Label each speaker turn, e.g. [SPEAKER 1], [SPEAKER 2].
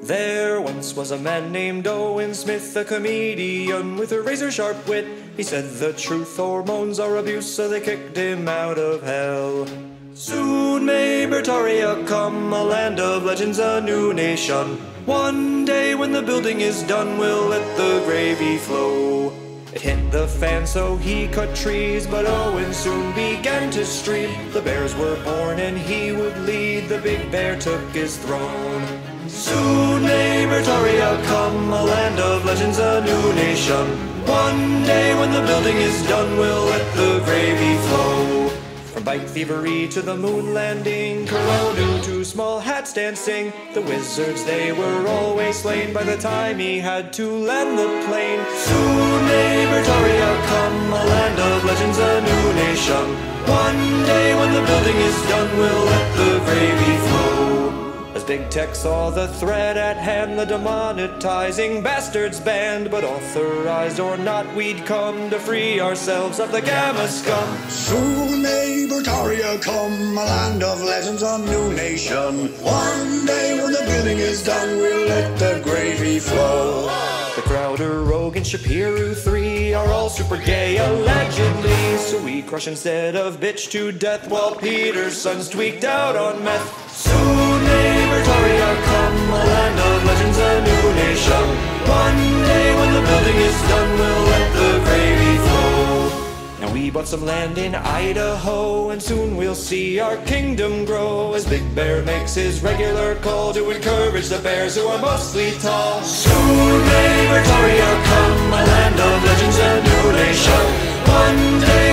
[SPEAKER 1] There once was a man named Owen Smith, a comedian with a razor-sharp wit. He said the truth, hormones are abuse, so they kicked him out of hell. Soon may Bertaria come, a land of legends, a new nation. One day when the building is done, we'll let the gravy flow. It hit the fan, so he cut trees, but Owen soon began to stream. The bears were born and he would lead, the big bear took his throne. Soon may Bertaria come, a land of legends, a new nation. One day when the building is done, we'll let the gravy flow. From bike thievery to the moon landing, Coronu to small hats dancing, the wizards, they were always slain by the time he had to land the plane. Soon may Bertaria come, a land of legends, a new nation. One day when the building is done, we'll let the gravy flow. As Big Tech saw the threat at hand, the demonetizing bastards banned. But authorized or not, we'd come to free ourselves of the Gamma scum.
[SPEAKER 2] Soon may Bertaria come, a land of legends, a new nation. One day when the building is done, we'll let the gravy flow.
[SPEAKER 1] The Crowder, Rogue, and Shapiru 3 are all super gay, allegedly. So we crush instead of bitch to death, while Peterson's tweaked out on meth. Soon may Bertaria come, a land of legends, a new nation. One day when the building is done, we'll let the gravy flow. Now we bought some land in Idaho, and soon we'll see our kingdom grow, as Big Bear makes his regular call to encourage the bears who are mostly tall. Soon may Bertaria come, a land of legends, a new nation. One day